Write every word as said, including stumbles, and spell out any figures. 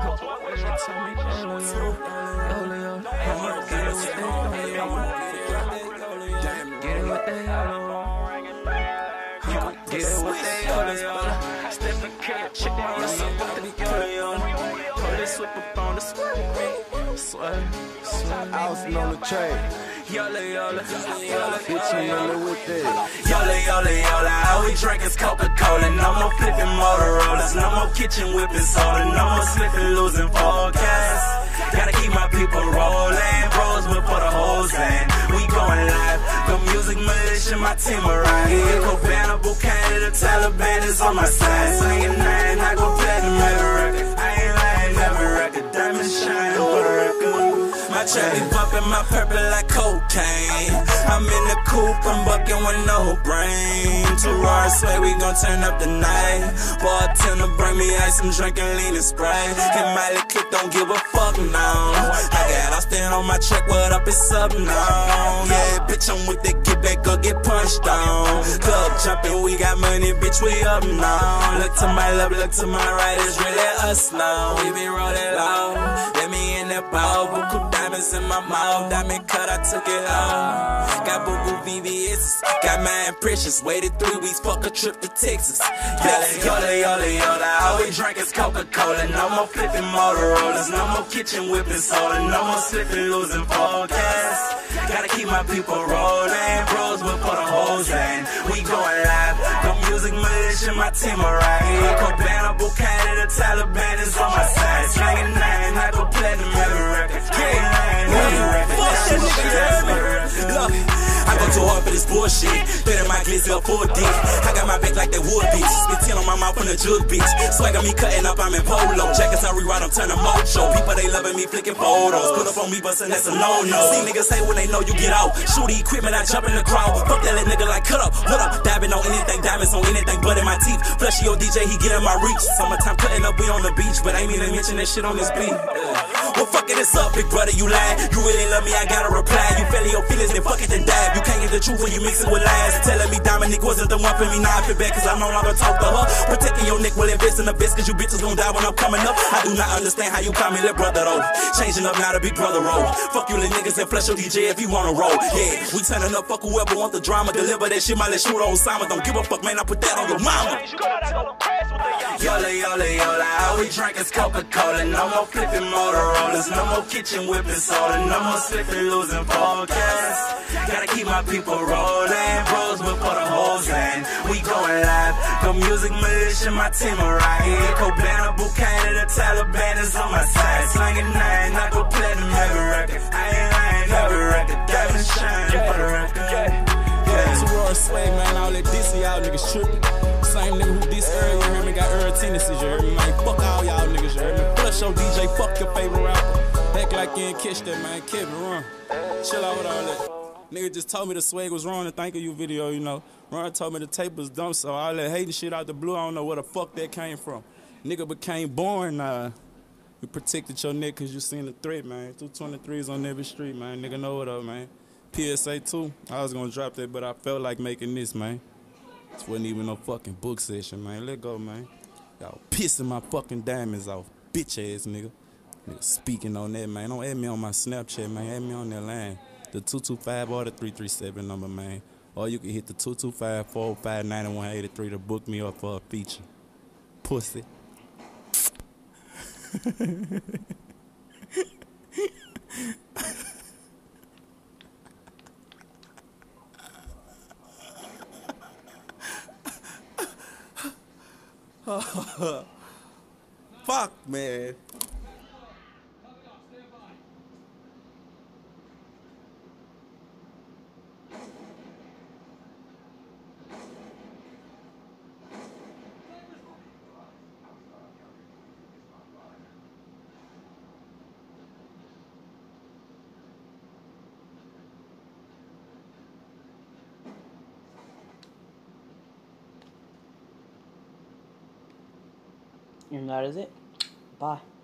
Get it with that yola, step and cut, check out somebody yola. Police whip up on the sway, sway, sway. Out on the track. Yola, yola, yola, Bitch, you yola with that. Yola, yola, yola. All we drink is Coca-Cola. No more flipping Motorola's, no more kitchen whipping soda, no more slipping, losing forecast. Gotta keep my people rolling, bros whip for the hoes and we going live. The music militia, my team around here. Cabana, Buchanan, the Taliban is on my side. Slinging nine, I go platinum every record. I ain't lying, every record. Diamond shine for the record. My trap be bumping my purple like cocaine. I'm in the coupe, I'm bucking with no brain. Two Rars sway, we gon' turn up the night. Bartender bring me ice, I'm drinking lean and Sprite. And Miley click, don't give a fuck now. I got Austin on my track, what up, it's up now. Yeah, bitch, I'm with that, get back or get punched down. Club jumping, we got money, bitch, we up now. Look to my left, look to my right, it's really us now. We be rolling loud, let me in that ball. Buku diamonds in my mouth, diamond cut, I took it out. Got Buku V V S, got mine precious. Waited three weeks, fuck a trip to Texas. Yola, yola, yola, yola. All we drink is Coca-Cola. No more flipping Motorola's, no more kitchen whipping soda, no more slipping, losing forecast. Gotta keep my people rolling, bros whip for the hoes and we going live. The music militia, my team around here. Cabana, Buchanan, the Taliban is on my side. Slanging nine, I go platinum every record. Can't lie, every record. Fuck that nigga, look, I go too hard for this bullshit. Better my glizzy up for a dick. I got my back like that wood bitch. Spit ten on my mouth from the jug bitch. Swag on me cutting up, I'm in polo. Jackets I rewrite, I'm turning mojo. People they loving me flicking photos. Put up on me bustin', that's a no-no. See niggas say when they know you get out. Shoot the equipment, I jump in the crowd. Fuck that little nigga like cut up, what up? Dabbing on anything, diamonds on anything but in my teeth. Flushy your D J, he get in my reach. Summertime cutting up, we on the beach. But ain't even mention that shit on this beat. Well, fuck it, it's up, big brother, you lying. You really love me, I gotta reply. You feeling your feelings, then fuck it, then dab. You can't get the truth when you mix it with lies. Telling me Dominic wasn't the one for me, now I feel bad cause I no longer talk to her. Protecting your neck, will invest in the best cause you bitches gon' die when I'm coming up. I do not understand how you call me little brother though. Changing up now to big brother role. Fuck you little niggas and flush your D J if you wanna roll. Yeah, we turning up, fuck whoever want the drama. Deliver that shit, my let's shoot on Osama. Don't give a fuck, man, I put that on your mama. Yola, yola, yola, all we drink is Coca-Cola. No more flipping Motorola's, no more kitchen whipping soda, no more slipping, losing forecast. Gotta keep my people rolling, bros whip for the hoes and we going live. The music militia, my team around here. Cabana, Buchanan, the Taliban is on my side. Slanging nine, I go platinum every record. I ain't lying, every record. Diamond shine for the record. Yeah, two Rars swag, man, all that diss, y'all niggas trippin'. Same nigga who diss Earl, you heard me, got Earl tendencies, you heard me, man. Fuck all y'all niggas, you heard me. Flush your D J, fuck your favorite rapper. Act like you ain't catch that, man. Kevin, run. Chill out with all that. Nigga just told me the swag was wrong, the thank you video, you know. Ron told me the tape was dumb, so all that hating shit out the blue, I don't know where the fuck that came from. Nigga became born, uh, we protected your neck cause you seen the threat, man. two twenty-threes on every street, man. Nigga know what up, man. P S A two, I was gonna drop that, but I felt like making this, man. This wasn't even no fucking book session, man. Let go, man. Y'all pissing my fucking diamonds off, bitch ass nigga. Nigga speaking on that, man. Don't add me on my Snapchat, man. Add me on that line. The two two five or the three three seven number, man. Or you can hit the two two five, four five, nine one eight three to book me up for a feature. Pussy. Fuck, man. And that is it. Bye.